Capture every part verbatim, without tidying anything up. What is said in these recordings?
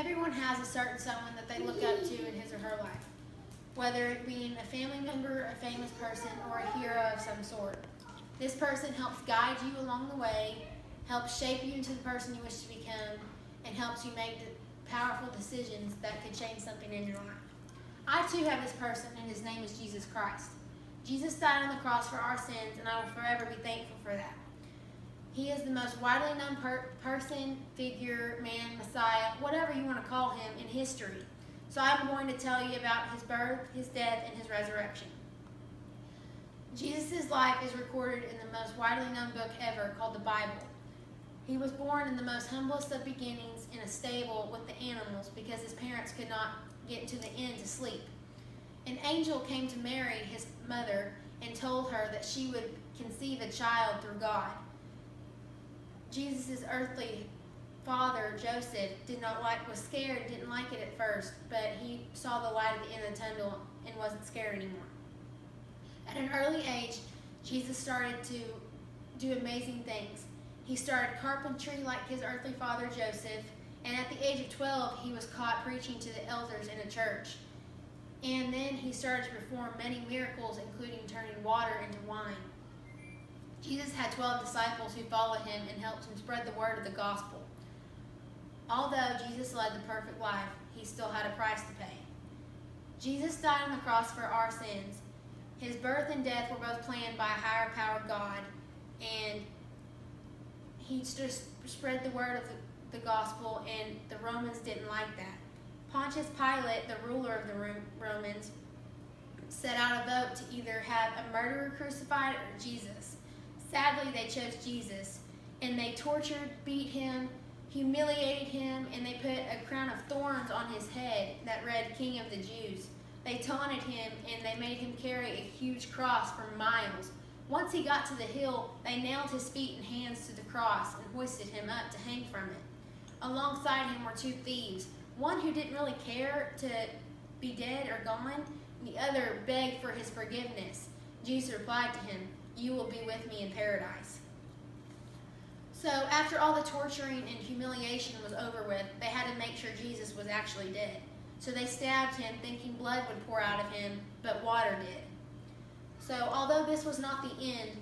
Everyone has a certain someone that they look up to in his or her life, whether it be a family member, a famous person, or a hero of some sort. This person helps guide you along the way, helps shape you into the person you wish to become, and helps you make powerful decisions that could change something in your life. I too have this person, and his name is Jesus Christ. Jesus died on the cross for our sins, and I will forever be thankful for that. He is the most widely known per- person, figure, man, Messiah, whatever you want to call him, in history. So I'm going to tell you about his birth, his death, and his resurrection. Jesus' life is recorded in the most widely known book ever, called the Bible. He was born in the most humblest of beginnings in a stable with the animals because his parents could not get to the inn to sleep. An angel came to Mary, his mother, and told her that she would conceive a child through God. Jesus' earthly father, Joseph, did not like, was scared, didn't like it at first, but he saw the light at the end of the tunnel and wasn't scared anymore. At an early age, Jesus started to do amazing things. He started carpentry like his earthly father, Joseph, and at the age of twelve, he was caught preaching to the elders in a church. And then he started to perform many miracles, including turning water into wine. Jesus had twelve disciples who followed him and helped him spread the word of the gospel. Although Jesus led the perfect life, he still had a price to pay. Jesus died on the cross for our sins. His birth and death were both planned by a higher power, God, and he just spread the word of the, the gospel, and the Romans didn't like that. Pontius Pilate, the ruler of the Romans, set out a vote to either have a murderer crucified or Jesus. Sadly, they chose Jesus, and they tortured, beat him, humiliated him, and they put a crown of thorns on his head that read King of the Jews. They taunted him, and they made him carry a huge cross for miles. Once he got to the hill, they nailed his feet and hands to the cross and hoisted him up to hang from it. Alongside him were two thieves, one who didn't really care to be dead or gone, and the other begged for his forgiveness. Jesus replied to him, "You will be with me in paradise." So after all the torturing and humiliation was over with, they had to make sure Jesus was actually dead. So they stabbed him, thinking blood would pour out of him, but water did. So although this was not the end,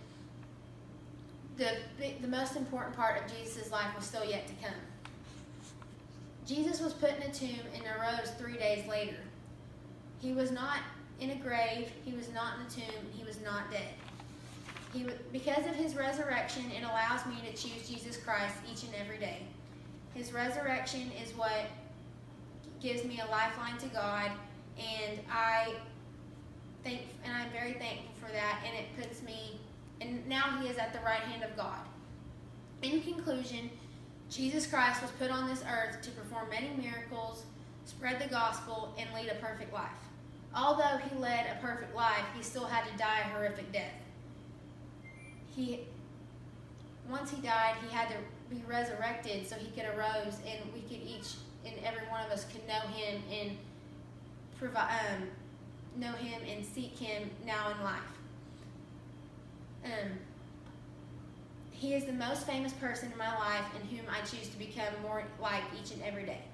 the, the most important part of Jesus' life was still yet to come. Jesus was put in a tomb and arose three days later. He was not in a grave, he was not in a tomb, he was not dead. He, because of his resurrection, it allows me to choose Jesus Christ each and every day. His resurrection is what gives me a lifeline to God, and I think, and I'm very thankful for that. And it puts me, and now he is at the right hand of God. In conclusion, Jesus Christ was put on this earth to perform many miracles, spread the gospel, and lead a perfect life. Although he led a perfect life, he still had to die a horrific death. He, once he died, he had to be resurrected so he could arise, and we could each, and every one of us could know him and provide, um, know him and seek him now in life. Um, he is the most famous person in my life, and whom I choose to become more like each and every day.